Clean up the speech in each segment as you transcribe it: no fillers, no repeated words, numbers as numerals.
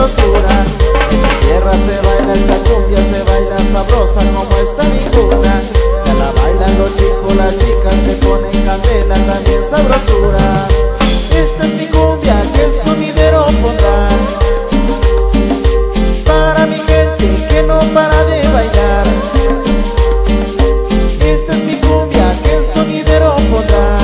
sabrosura. En mi tierra se baila esta cumbia, se baila sabrosa como esta ninguna. Ya la bailan los chicos, las chicas le ponen candela, también sabrosura. Esta es mi cumbia que el sonidero pondrá para mi gente que no para de bailar. Esta es mi cumbia que el sonidero pondrá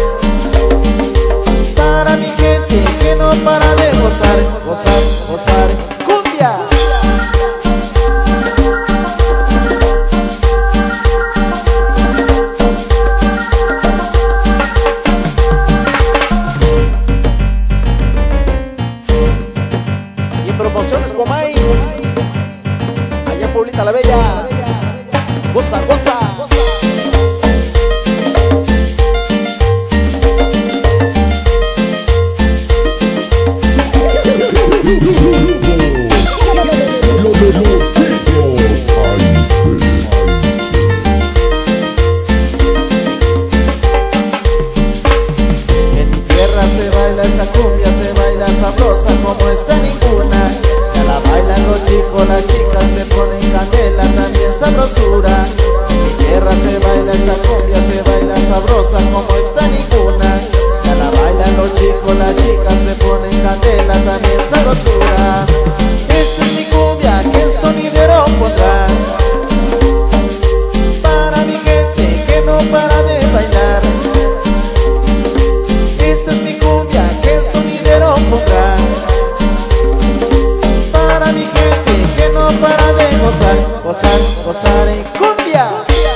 para mi gente que no para de gozar, gozar, gozar. ¡Cumbia! Y en promociones Comay, allá en Pueblita la Bella, goza, goza. Esta cumbia se baila sabrosa como esta ninguna. Ya la bailan los chicos, las chicas le ponen candela, también sabrosura. En mi tierra se baila esta cumbia, se baila sabrosa como esta ninguna. Ya la bailan los chicos, las chicas le ponen candela, también sabrosura. Esta es mi cumbia que el sonidero pondrá para mi gente que no para de bailar. Esta es mi cumbia que el sonidero pondrá para mi gente que no para de gozar, gozar, gozar en cumbia.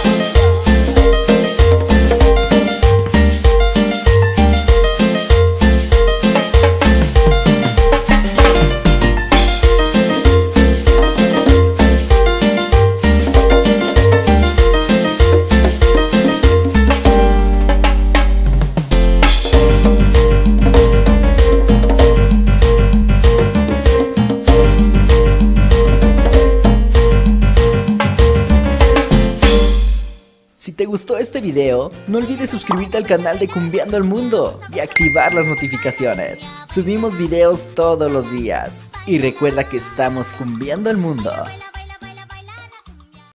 Si te gustó este video, no olvides suscribirte al canal de Cumbiando el Mundo y activar las notificaciones. Subimos videos todos los días. Y recuerda que estamos cumbiando el mundo.